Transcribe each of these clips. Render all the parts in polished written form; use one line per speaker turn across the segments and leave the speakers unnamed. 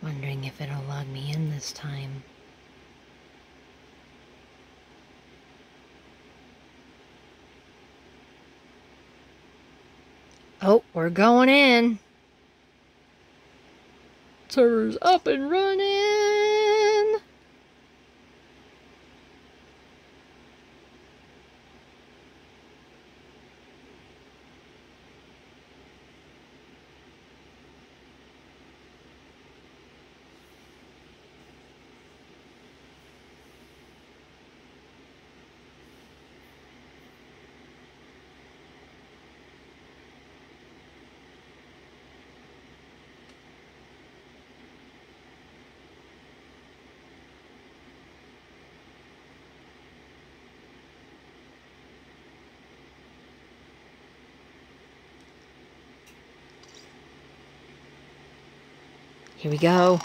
Wondering if it'll log me in this time. Oh, we're going in. Server's up and running. Here we go.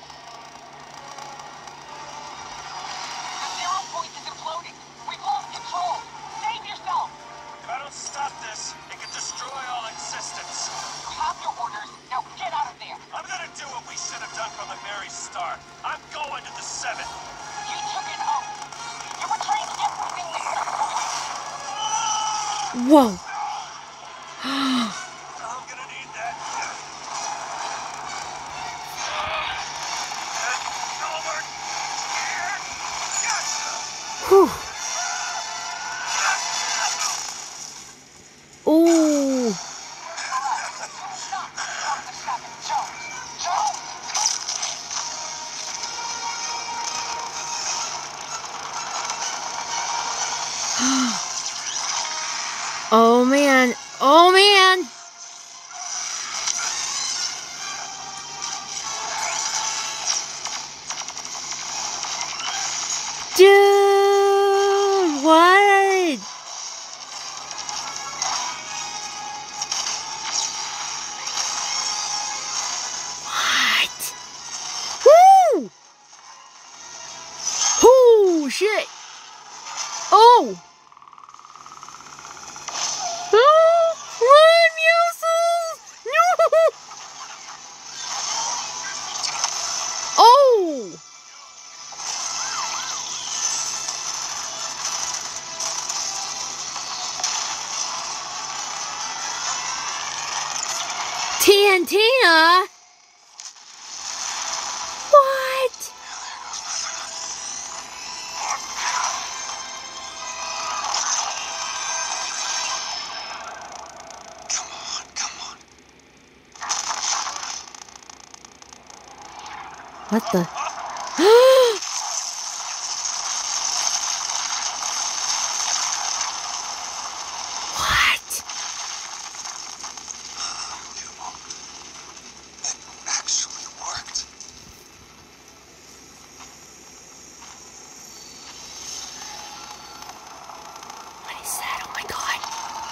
The 0 point is imploding. We've lost control. Save yourself.
If I don't stop this, it can destroy all existence.
You have your orders. Now get out of there.
I'm gonna do what we should have done from the very start. I'm going to the 7.
You took an oath. You betrayed everything we stood for.
Whoa.
I'm gonna need that. Over here.
Whew. Ooh.
Stop. Stop the 7. Jones. Jones.
Oh man. Oh man. Dude, what? What? Woo! Oh, shit. Oh! Oh! Run, Muses! No! Oh! TNT, huh? What?
Come on.
What the? What?
It actually worked.
What is that? Oh my god.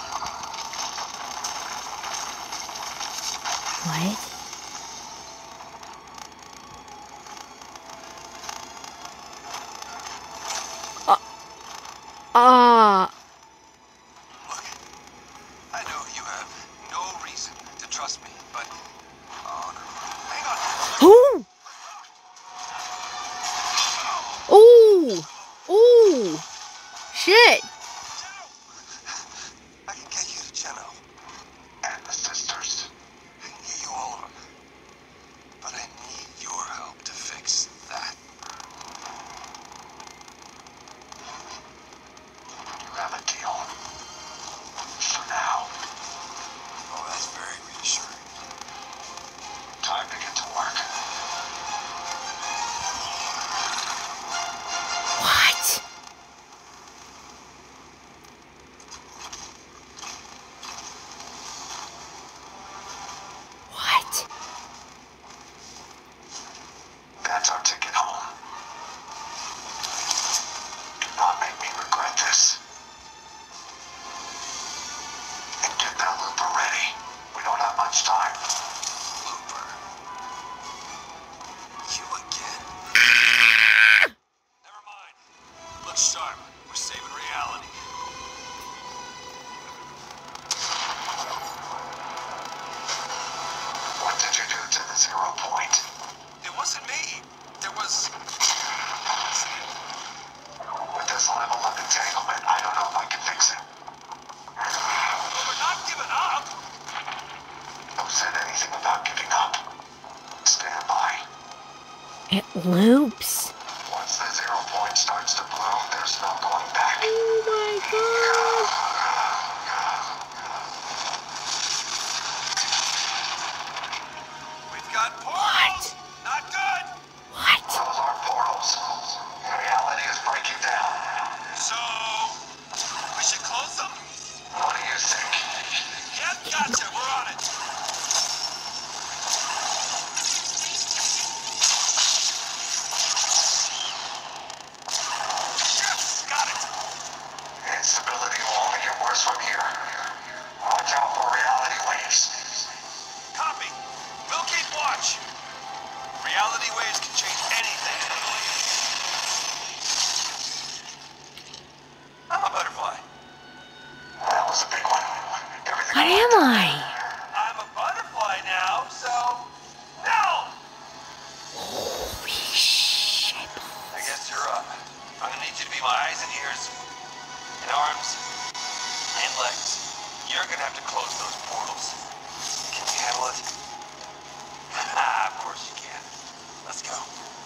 What?
Look, I know you have no reason to trust me, but oh no. Hang on.
Oh! Oh! Oh! Shit!
I can get you to Jenno and the sisters. I can get you all of them. But I need your help to fix that. You have a deal. For now. Oh, that's very reassuring. Time to get to work.
What? What?
That's our ticket home. Do not make me regret this. And get that looper ready. We don't have much time. Looper? You again? Never mind. Look sharp. We're saving reality. What did you do to the 0 point? It was wasn't me. There was... With this level of entanglement, I don't know if I can fix it. Well, we're not giving up. Who said anything about giving up? Stand by.
It loops.
Once the 0 point starts to bloom, there's no going back.
Oh my god.
We've got portals. Not good.
What?
Those are portals. Reality is breaking down. So, we should close them? What do you think? Yep, gotcha. We're on it. Yes, got it. Instability will only get worse from here. Watch out for reality waves. Copy. We'll keep watch. Reality waves can change anything. I'm a butterfly. That was a big one. Everything
What am I?
I'm a butterfly now, so no!
Holy shit.
I guess you're up. I'm gonna need you to be my eyes and ears, and arms, and legs. You're gonna have to close those portals. Can you handle it? Of course you can. Let's go.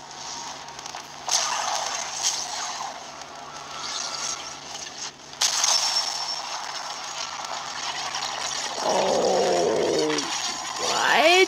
Oh, what?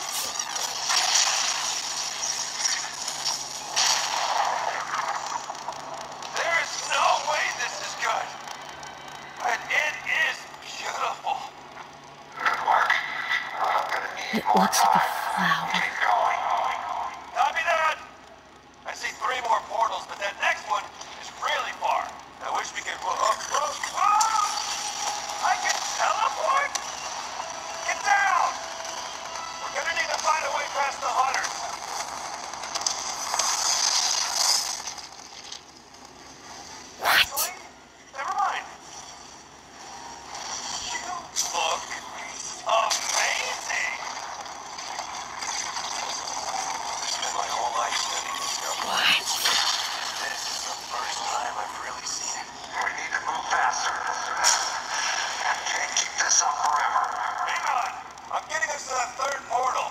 There's no way this is good. But it is beautiful. Good work. I'm gonna need
It
more
looks like a
time.
flower.
Keep going. Copy that. I see 3 more portals, but that next one is really far. I wish we could... I can teleport? Get down! We're gonna need to find a way past the hunters. Actually, never mind. You look amazing. Spent my whole life studying this stuff.
What?
This is the first time I've really seen it. We need to move faster. Can't keep this up forever. Hang on. I'm getting us to that 3rd portal.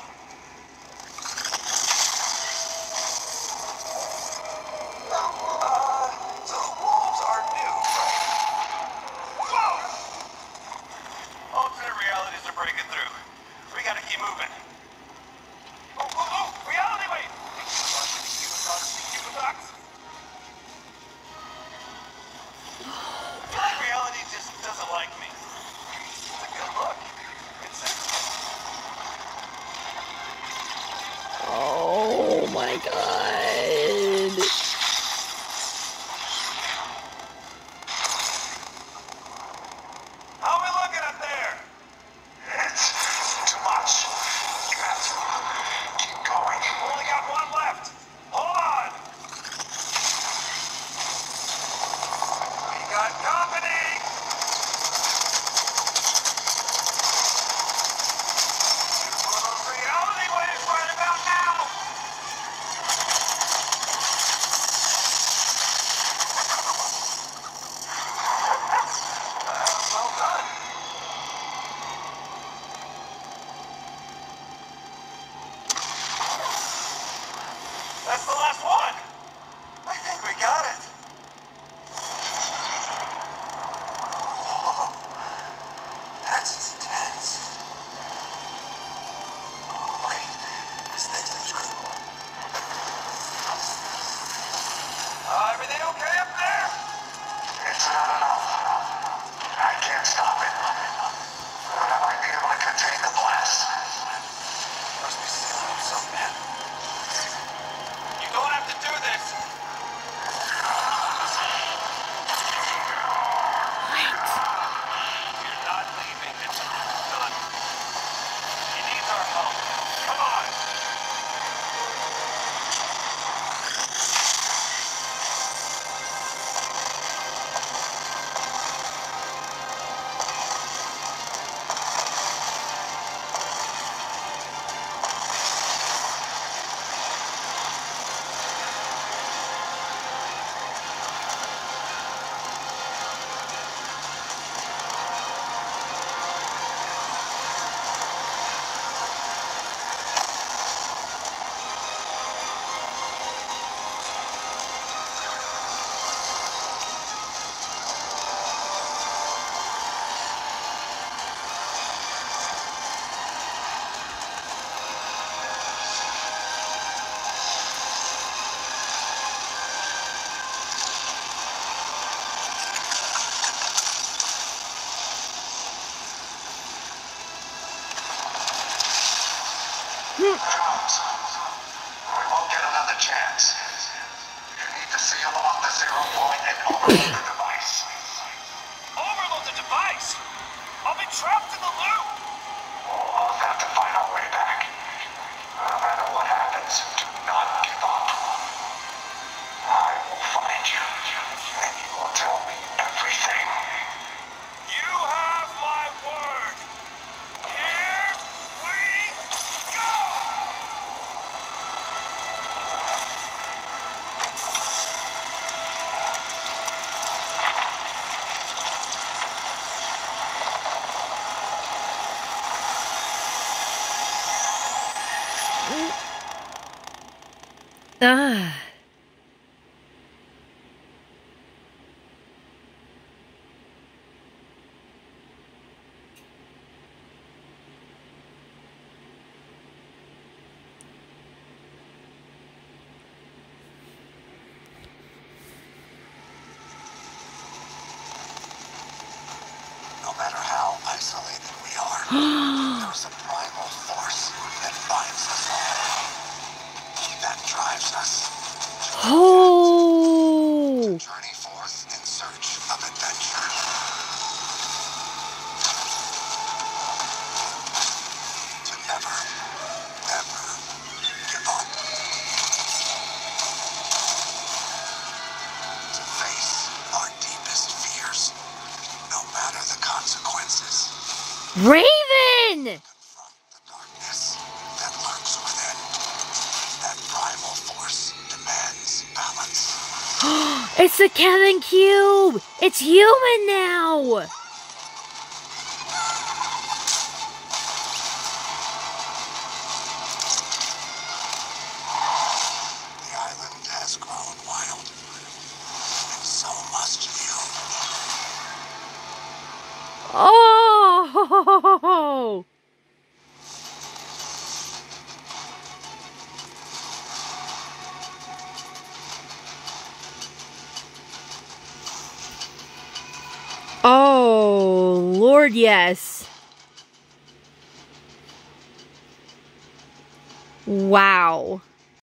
So the wolves are new, right? Whoa! Alternate realities are breaking through. We gotta keep moving. Oh, reality wave! Reality just doesn't like me. It's a good look. It's
Oh my god.
How are we looking up there? It's too much. You have to keep going. Only got one left. Hold on. We got company. Jones, we won't get another chance. You need to seal off the 0 point and overload the device.
Overload the device? I'll be trapped in the loop.
We'll have to find our way back. No matter what happens, do not give up. I will find you, and you will tell me everything.
You have my word. Here we go!
Ah.
No matter how isolated we are, there's a primal force that binds us all. That drives us
Oh.
to journey forth in search of adventure. To never, ever give up. To face our deepest fears, no matter the consequences.
Raven!
Confront the darkness that lurks within. That primal force demands balance.
It's the Kevin Cube! It's human now!
The island has grown wild, and so must you.
Oh! Oh, Lord, yes. Wow.